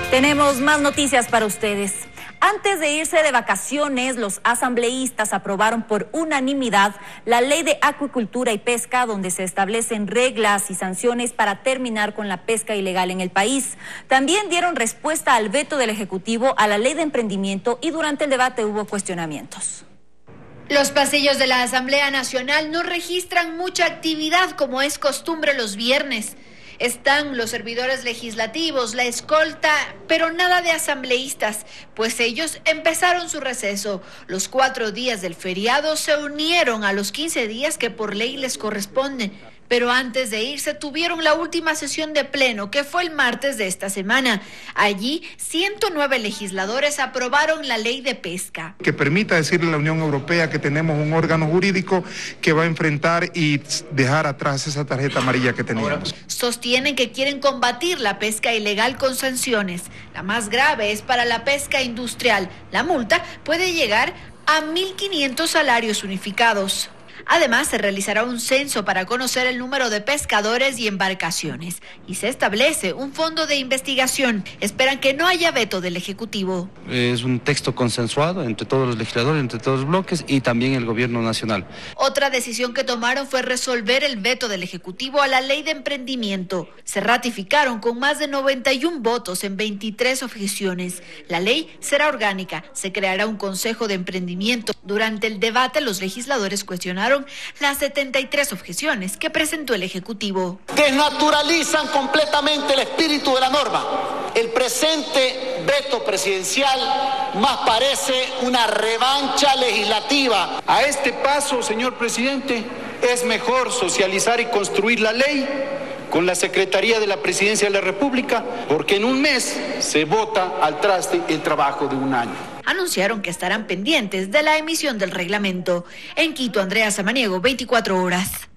Tenemos más noticias para ustedes. Antes de irse de vacaciones, los asambleístas aprobaron por unanimidad la Ley de Acuicultura y Pesca, donde se establecen reglas y sanciones para terminar con la pesca ilegal en el país. También dieron respuesta al veto del Ejecutivo a la Ley de Emprendimiento y durante el debate hubo cuestionamientos. Los pasillos de la Asamblea Nacional no registran mucha actividad como es costumbre los viernes. Están los servidores legislativos, la escolta, pero nada de asambleístas, pues ellos empezaron su receso. Los 4 días del feriado se unieron a los 15 días que por ley les corresponden. Pero antes de irse tuvieron la última sesión de pleno, que fue el martes de esta semana. Allí, 109 legisladores aprobaron la ley de pesca. Que permita decirle a la Unión Europea que tenemos un órgano jurídico que va a enfrentar y dejar atrás esa tarjeta amarilla que teníamos. Sostienen que quieren combatir la pesca ilegal con sanciones. La más grave es para la pesca industrial. La multa puede llegar a 1.500 salarios unificados. Además, se realizará un censo para conocer el número de pescadores y embarcaciones. Y se establece un fondo de investigación. Esperan que no haya veto del Ejecutivo. Es un texto consensuado entre todos los legisladores, entre todos los bloques y también el Gobierno Nacional. Otra decisión que tomaron fue resolver el veto del Ejecutivo a la Ley de Emprendimiento. Se ratificaron con más de 91 votos en 23 objeciones. La ley será orgánica. Se creará un Consejo de Emprendimiento. Durante el debate, los legisladores cuestionaron las 73 objeciones que presentó el Ejecutivo. Desnaturalizan completamente el espíritu de la norma. El presente veto presidencial más parece una revancha legislativa. A este paso, señor presidente, es mejor socializar y construir la ley con la Secretaría de la Presidencia de la República, porque en un mes se bota al traste el trabajo de un año. Anunciaron que estarán pendientes de la emisión del reglamento. En Quito, Andrea Samaniego, 24 horas.